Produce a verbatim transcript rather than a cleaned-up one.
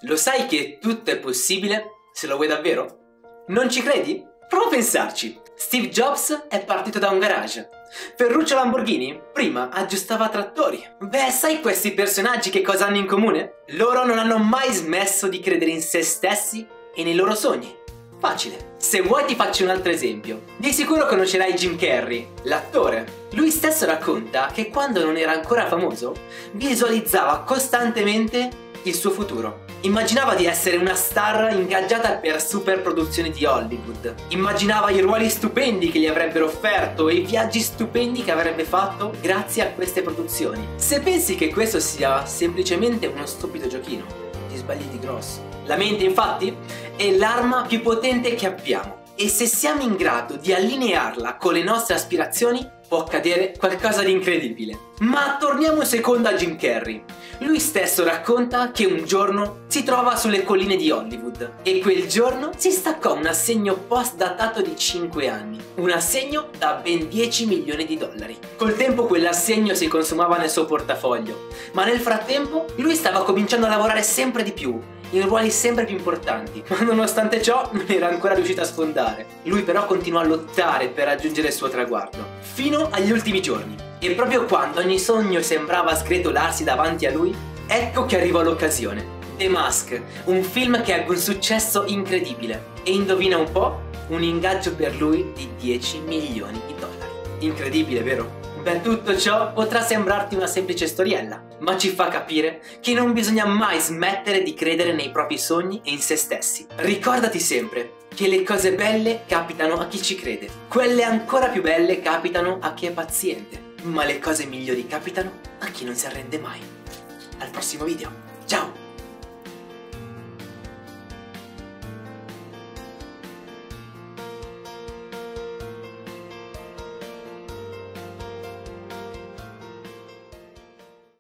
Lo sai che tutto è possibile se lo vuoi davvero? Non ci credi? Prova a pensarci. Steve Jobs è partito da un garage. Ferruccio Lamborghini prima aggiustava trattori. Beh, sai questi personaggi che cosa hanno in comune? Loro non hanno mai smesso di credere in se stessi e nei loro sogni. Facile. Se vuoi ti faccio un altro esempio. Di sicuro conoscerai Jim Carrey, l'attore. Lui stesso racconta che quando non era ancora famoso visualizzava costantemente il suo futuro. Immaginava di essere una star ingaggiata per super produzioni di Hollywood. Immaginava i ruoli stupendi che gli avrebbero offerto e i viaggi stupendi che avrebbe fatto grazie a queste produzioni. Se pensi che questo sia semplicemente uno stupido giochino, ti sbagli di grosso. La mente, infatti, è l'arma più potente che abbiamo e se siamo in grado di allinearla con le nostre aspirazioni può accadere qualcosa di incredibile. Ma torniamo un secondo a Jim Carrey. Lui stesso racconta che un giorno si trova sulle colline di Hollywood e quel giorno si staccò un assegno post datato di cinque anni. Un assegno da ben dieci milioni di dollari. Col tempo quell'assegno si consumava nel suo portafoglio, ma nel frattempo lui stava cominciando a lavorare sempre di più in ruoli sempre più importanti, ma nonostante ciò non era ancora riuscito a sfondare. Lui però continuò a lottare per raggiungere il suo traguardo, fino agli ultimi giorni. E proprio quando ogni sogno sembrava sgretolarsi davanti a lui, ecco che arrivò l'occasione. The Mask, un film che ebbe un successo incredibile. E indovina un po', un ingaggio per lui di dieci milioni di dollari. Incredibile, vero? Beh, tutto ciò potrà sembrarti una semplice storiella, ma ci fa capire che non bisogna mai smettere di credere nei propri sogni e in se stessi. Ricordati sempre che le cose belle capitano a chi ci crede, quelle ancora più belle capitano a chi è paziente, ma le cose migliori capitano a chi non si arrende mai. Al prossimo video!